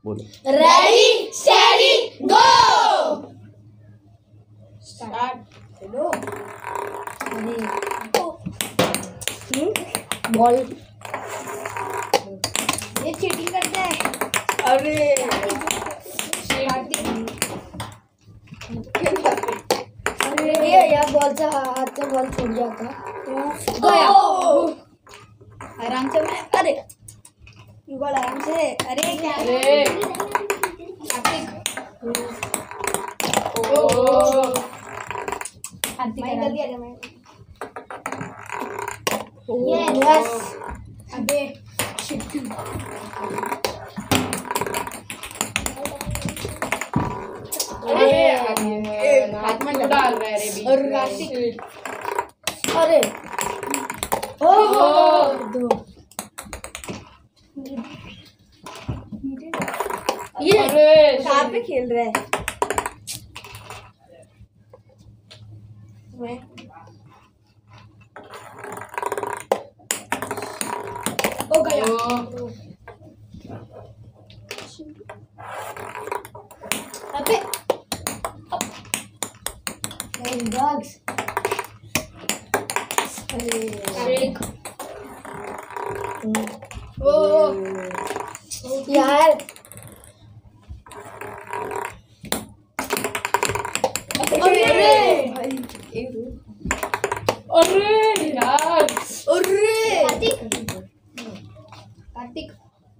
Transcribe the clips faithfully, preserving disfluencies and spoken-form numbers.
बोलो। Ready steady go. Start. चलो। अरे बॉल ये चीटिंग करते हैं। अरे अरे यार बॉल से हाथ से बॉल छूट जाता गया। आराम से मैं अरे बॉल आराम से। अरे क्या अरे मैं जल्दी आ जा। मैं यस अबे शिट। अरे हाथ में डाल रहा है रे बीच और में। राशिक अरे ओह दो ये अरे कहाँ पे खेल रहा है। मैं ओ गया। अबे डॉग्स अरे ओ यार अरे अरे यार अरे कार्तिक कार्तिक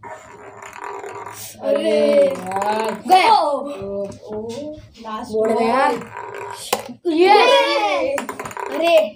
अरे यार गया। ओ लास्ट बोल रहे यार। ये अरे